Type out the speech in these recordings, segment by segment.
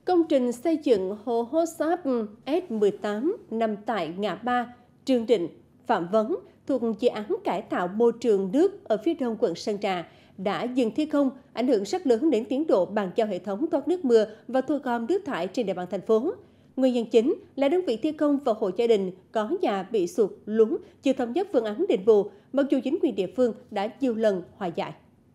Công trình xây dựng hồ hốt sáp S18 nằm tại ngã ba Trương Định, Phạm Vấn thuộc dự án cải tạo môi trường nước ở phía đông quận Sơn Trà đã dừng thi công, ảnh hưởng rất lớn đến tiến độ bàn giao hệ thống thoát nước mưa và thu gom nước thải trên địa bàn thành phố. Nguyên nhân chính là đơn vị thi công và hộ gia đình có nhà bị sụt lún chưa thống nhất phương án đền bù, mặc dù chính quyền địa phương đã nhiều lần hòa giải.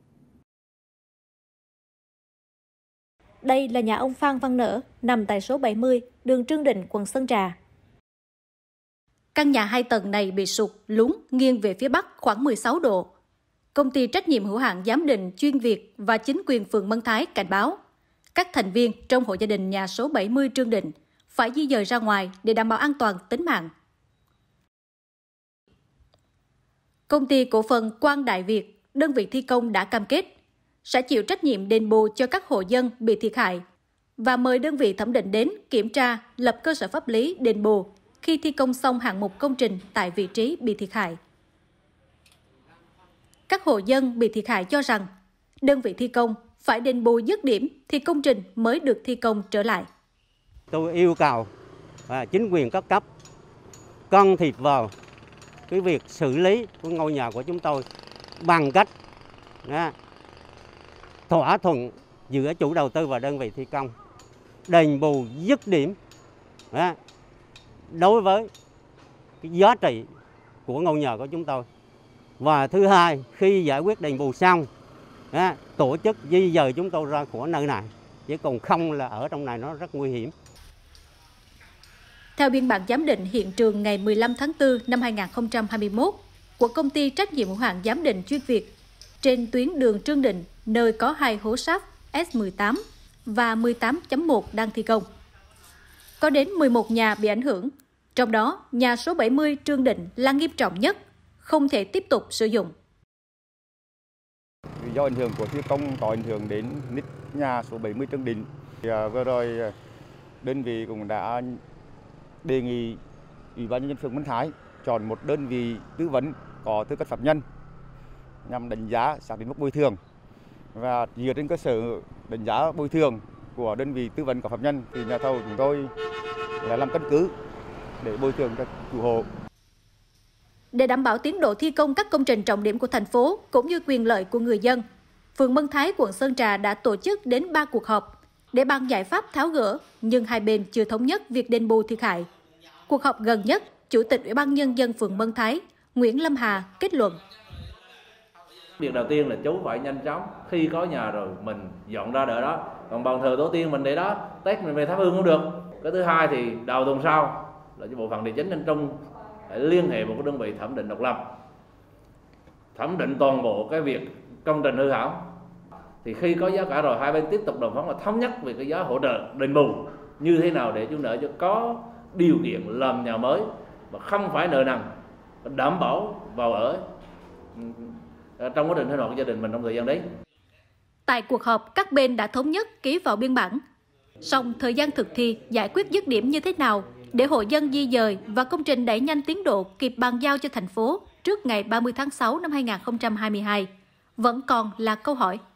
Đây là nhà ông Phan Văn Nở, nằm tại số 70, đường Trương Định, quận Sơn Trà. Căn nhà 2 tầng này bị sụt lún nghiêng về phía bắc khoảng 16 độ. Công ty trách nhiệm hữu hạn giám định chuyên Việt và chính quyền phường Mân Thái cảnh báo các thành viên trong hộ gia đình nhà số 70 Trương Định phải di dời ra ngoài để đảm bảo an toàn tính mạng. Công ty cổ phần Quang Đại Việt, đơn vị thi công đã cam kết sẽ chịu trách nhiệm đền bù cho các hộ dân bị thiệt hại và mời đơn vị thẩm định đến kiểm tra, lập cơ sở pháp lý đền bù khi thi công xong hạng mục công trình tại vị trí bị thiệt hại. Các hộ dân bị thiệt hại cho rằng đơn vị thi công phải đền bù dứt điểm thì công trình mới được thi công trở lại. Tôi yêu cầu chính quyền các cấp can thiệp vào cái việc xử lý của ngôi nhà của chúng tôi bằng cách thỏa thuận giữa chủ đầu tư và đơn vị thi công, đền bù dứt điểm đối với cái giá trị của ngôi nhà của chúng tôi. Và thứ hai, khi giải quyết đền bù xong, tổ chức di dời chúng tôi ra khỏi nơi này, chứ còn không là ở trong này nó rất nguy hiểm. Theo biên bản giám định hiện trường ngày 15 tháng 4 năm 2021 của công ty trách nhiệm hữu hạn giám định chuyên Việt, trên tuyến đường Trương Định, nơi có 2 hố sáp S18 và 18.1 đang thi công, có đến 11 nhà bị ảnh hưởng, trong đó nhà số 70 Trương Định là nghiêm trọng nhất, không thể tiếp tục sử dụng. Do ảnh hưởng của thi công có ảnh hưởng đến nít nhà số 70 Trương Định. Vừa rồi đơn vị cũng đã đề nghị Ủy ban nhân dân phường Mân Thái chọn một đơn vị tư vấn có tư cách pháp nhân nhằm đánh giá xác định mức bồi thường, và dựa trên cơ sở đánh giá bồi thường của đơn vị tư vấn có pháp nhân thì nhà thầu chúng tôi là làm căn cứ để bồi thường cho chủ hộ. Để đảm bảo tiến độ thi công các công trình trọng điểm của thành phố cũng như quyền lợi của người dân, phường Mân Thái, quận Sơn Trà đã tổ chức đến 3 cuộc họp để bàn giải pháp tháo gỡ, nhưng hai bên chưa thống nhất việc đền bù thiệt hại. Cuộc họp gần nhất, Chủ tịch Ủy ban nhân dân phường Mân Thái, Nguyễn Lâm Hà kết luận: Việc đầu tiên là chú phải nhanh chóng, khi có nhà rồi mình dọn ra đỡ đó, còn bàn thờ tổ tiên mình để đó, Tết mình về thắp hương cũng được. Cái thứ hai thì đầu tuần sau là bộ phận địa chính nhân trung phải liên hệ một cái đơn vị thẩm định độc lập, thẩm định toàn bộ cái việc công trình hư hỏng. Thì khi có giá cả rồi, hai bên tiếp tục đàm phán và thống nhất về cái giá hỗ trợ đền bù như thế nào để chủ nợ cho có điều kiện làm nhà mới và không phải nợ nần, đảm bảo vào ở trong quá trình sinh hoạt của gia đình mình trong thời gian đấy. Tại cuộc họp, các bên đã thống nhất ký vào biên bản. Song thời gian thực thi giải quyết dứt điểm như thế nào để hộ dân di dời và công trình đẩy nhanh tiến độ kịp bàn giao cho thành phố trước ngày 30 tháng 6 năm 2022 vẫn còn là câu hỏi.